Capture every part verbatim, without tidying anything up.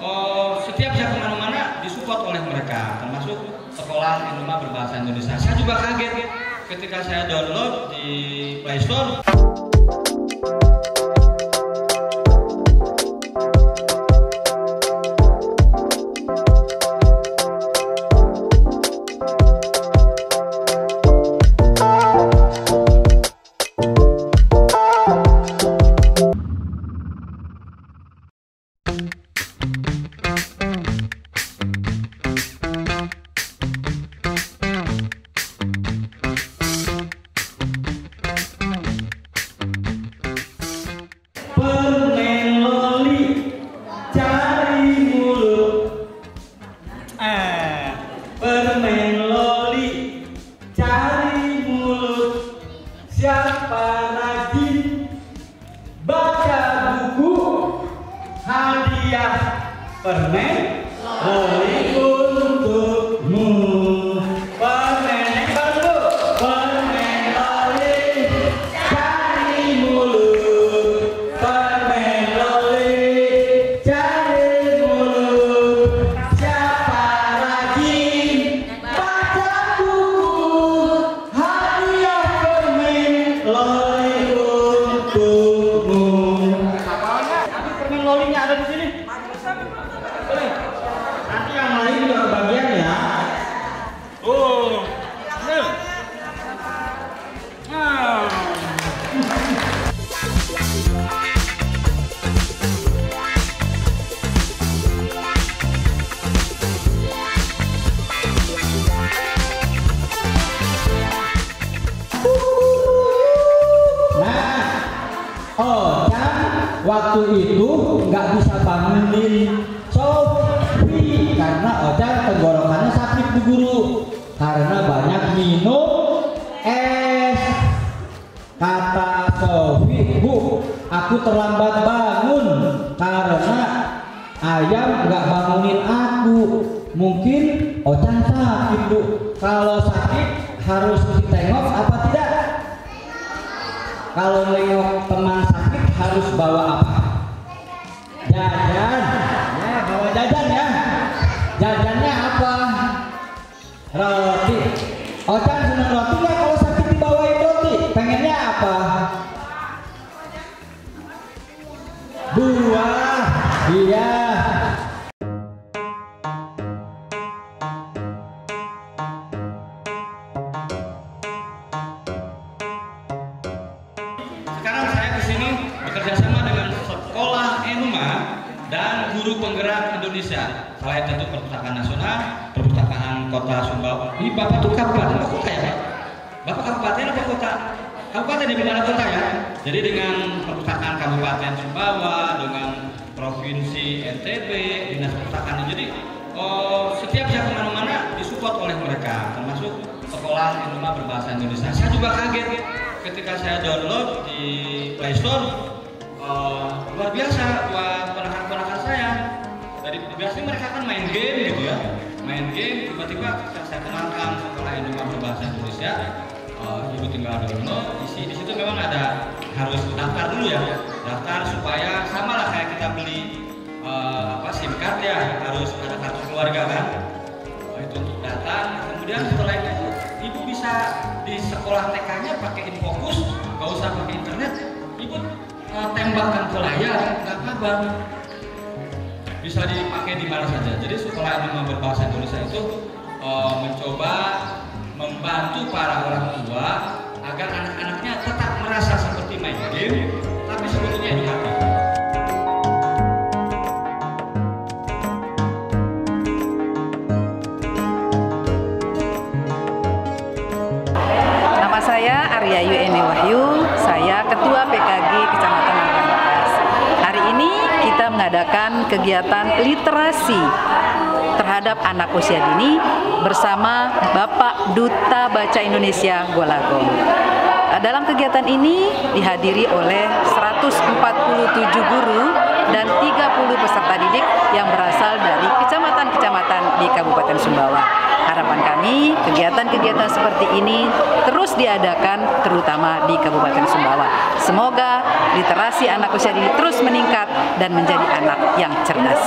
oh, setiap saya kemana-mana disupport oleh mereka, termasuk sekolah Inuma berbahasa Indonesia. Saya juga kaget ketika saya download di Play Store. Permen loli cari mulut, eh, permen loli cari mulut. Siapa rajin baca buku, hadiah permen loli untukmu. Permen baru, permen loli cari mulut. Permen loli cari mulut. Siapa rajin baca buku, hadiah permen loli untukmu. Nanti permen lolinya ada di sini. Boleh. Nanti yang lain juga bagian ya. Oh. Nah. Oh, kan waktu itu nggak bisa bangunin Sofi karena Ojan tenggorokannya sakit Bu Guru karena banyak minum es. Kata Sofi, Bu, aku terlambat bangun karena ayam nggak bangunin aku. Mungkin Ojan sakit Bu. Kalau sakit harus ditengok apa tidak? Kalau nengok teman sakit harus bawa apa? Jajan. Ya, bawa jajan ya. Jajannya apa? Roti. Ocan senang roti nggak kalau sakit dibawain roti? Pengennya apa? Buah. Iya. Sekarang saya di sini bekerja sama dengan sekolah Inuma dan guru penggerak Indonesia. Selain tentu Perpustakaan Nasional, Perpustakaan Kota Sumbawa. Ini Bapak tuh kabupaten apa kota ya Pak? Bapak kabupaten apa kota? Kabupaten di mana kota ya? Jadi dengan Perpustakaan Kabupaten Sumbawa, dengan Provinsi N T B, Dinas Perpustakaan. Jadi oh, setiap saya kemana-mana disupport oleh mereka, termasuk sekolah Inuma berbahasa Indonesia. Saya juga kaget ketika saya download di Play Store. Uh, luar biasa buat ponakan-ponakan saya. Dari biasanya mereka kan main game gitu ya, main game. Tiba-tiba ketika saya kenalkan sekolah Inuma berbahasa Indonesia, uh, ibu tinggal download. Di, di situ memang ada harus daftar dulu ya, daftar supaya sama lah kayak kita beli uh, apa SIM card ya, harus ada kartu keluarga kan. Uh, itu untuk datang. Kemudian setelah itu ibu bisa di sekolah T K-nya pakai Infokus, nggak usah pakai internet. Ibu uh, tembakkan ke layar, nggak kabar. Bisa dipakai di mana saja. Jadi sekolah Inuma berbahasa Indonesia itu uh, mencoba membantu para orang tua agar anak-anaknya tetap merasa seperti main game, tapi sebetulnya edukatif. Nama saya Arya Yuni Wahyu, saya Ketua P K G Kecamatan Langkat. Hari ini kita mengadakan kegiatan literasi terhadap anak usia dini bersama Bapak Duta Baca Indonesia Golagong. Dalam kegiatan ini dihadiri oleh seratus empat puluh tujuh guru dan tiga puluh peserta didik yang berasal dari kecamatan-kecamatan di Kabupaten Sumbawa. Harapan kami kegiatan-kegiatan seperti ini terus diadakan terutama di Kabupaten Sumbawa. Semoga literasi anak usia dini terus meningkat dan menjadi anak yang cerdas.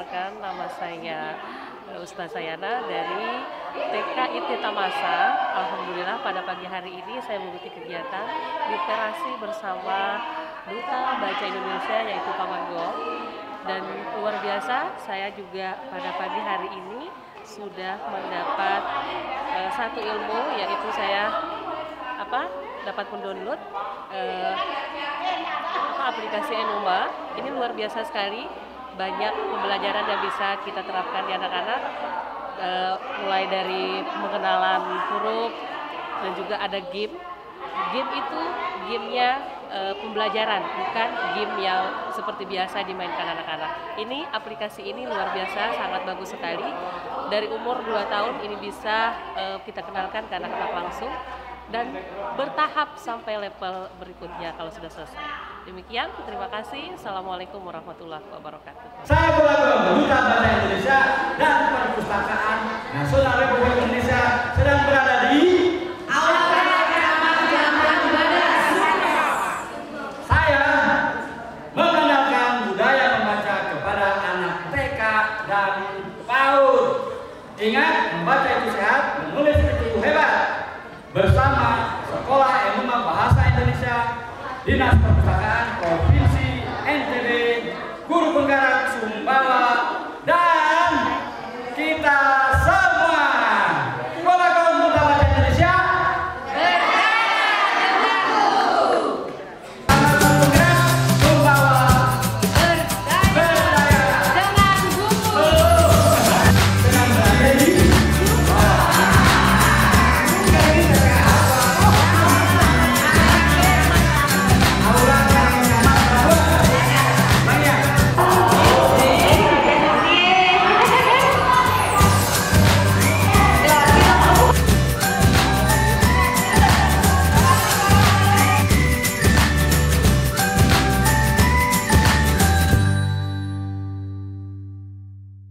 perkenalkan, nama saya Ustaz Sayana dari T K I T Tamasa. Alhamdulillah pada pagi hari ini saya mengikuti kegiatan literasi bersama Duta Baca Indonesia yaitu Pak Manggol. Dan luar biasa, saya juga pada pagi hari ini sudah mendapat uh, satu ilmu, yaitu saya apa dapat mendownload uh, apa, aplikasi Enuma. Ini luar biasa sekali. Banyak pembelajaran yang bisa kita terapkan di anak-anak, e, mulai dari pengenalan huruf dan juga ada game. Game itu gamenya e, pembelajaran, bukan game yang seperti biasa dimainkan anak-anak. Ini aplikasi ini luar biasa, sangat bagus sekali. Dari umur dua tahun ini bisa e, kita kenalkan ke anak-anak langsung dan bertahap sampai level berikutnya kalau sudah selesai. Demikian, terima kasih. Assalamualaikum warahmatullahi wabarakatuh. Saya Bulaga Duta Baca Indonesia dan Perpustakaan Nasional Republik Indonesia sedang berada di Aula Taman Badas. Saya mengandalkan budaya membaca kepada anak T K dan PAUD. Ingat, membaca itu sehat, menulis itu hebat. Bersama Sekolah Enuma Bahasa Indonesia, Dinas Perpustakaan Provinsi N T B, Guru Penggarap